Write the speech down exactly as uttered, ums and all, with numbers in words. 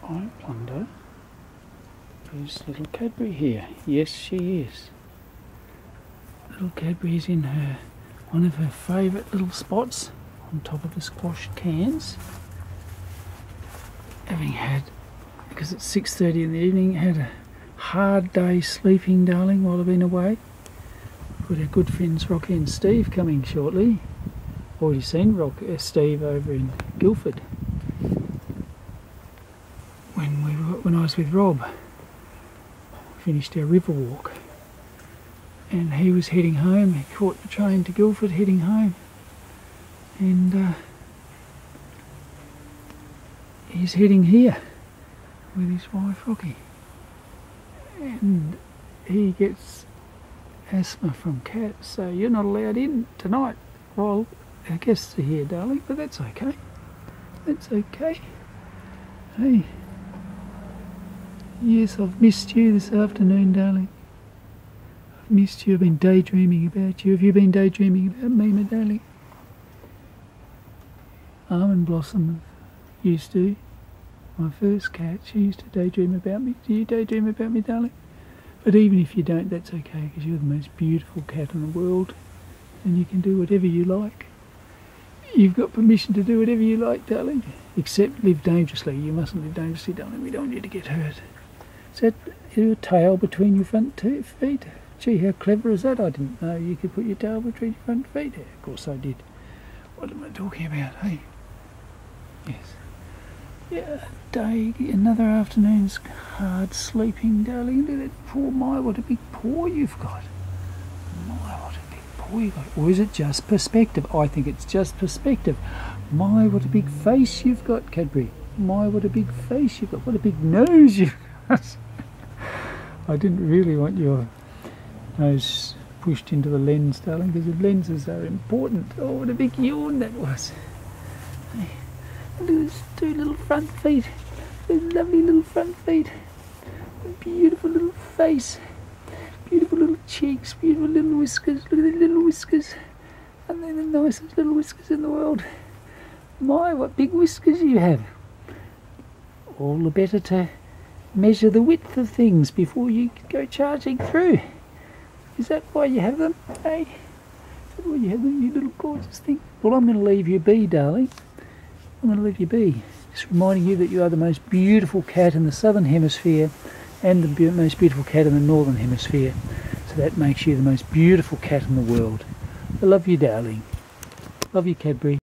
Right, Plunder. Is little Cadbury here? Yes, she is. Little Cadbury's in her one of her favourite little spots on top of the squash cans. Having had, because it's six thirty in the evening, had a hard day sleeping, darling, while I've been away. Got our good friends Rocky and Steve coming shortly. Already seen Rock, uh, Steve over in Guildford. When we were, when I was with Rob, finished our river walk, and he was heading home. He caught the train to Guildford, heading home, and uh, he's heading here with his wife Rocky, and he gets asthma from cats, so you're not allowed in tonight while our guests are here, darling, but that's okay. That's okay. Hey. Yes, I've missed you this afternoon, darling. I've missed you. I've been daydreaming about you. Have you been daydreaming about me, my darling? Almond Blossom used to. My first cat, she used to daydream about me. Do you daydream about me, darling? But even if you don't, that's okay, because you're the most beautiful cat in the world, and you can do whatever you like. You've got permission to do whatever you like, darling. Except live dangerously. You mustn't live dangerously, darling. We don't want you to get hurt. Is that your tail between your front feet? Gee, how clever is that? I didn't know you could put your tail between your front feet. Yeah, of course I did. What am I talking about, hey? Yes. Yeah, day, another afternoon's hard sleeping, darling. Look at that poor, my, what a big paw you've got. My, what a big paw you've got. Or is it just perspective? I think it's just perspective. My, what a big face you've got, Cadbury. My, what a big face you've got. What a big nose you've got. I didn't really want your nose pushed into the lens, darling, because the lenses are important. Oh, what a big yawn that was. Hey, look at those two little front feet. Those lovely little front feet. A beautiful little face. Beautiful little cheeks. Beautiful little whiskers. Look at the little whiskers. And they're the nicest little whiskers in the world. My, what big whiskers you have. All the better to measure the width of things before you go charging through. Is that why you have them? Hey? Is that why you have them, you little gorgeous thing? Well, I'm going to leave you be, darling. I'm going to leave you be. Just reminding you that you are the most beautiful cat in the southern hemisphere and the be most beautiful cat in the northern hemisphere. So that makes you the most beautiful cat in the world. I love you, darling. Love you, Cadbury.